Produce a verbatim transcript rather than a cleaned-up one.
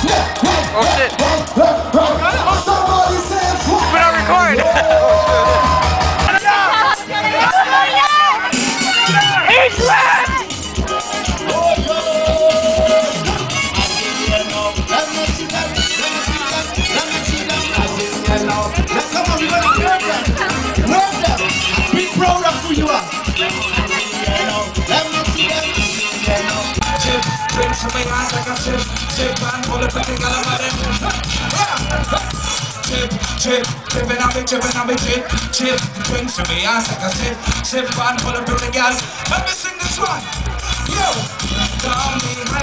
Oh shit. Somebody say We're not recording. He's left! Come on, we're gonna work them. Work them. Be proud of who you are. Let me see them. Chip, drink some ass like a chip, chip and pull up the calamari. Chip, chip, chipping on me, chipping on me, chip, chip, drink some ass like a chip, chip and pull up the gal. Let me sing this one. Yo, call me.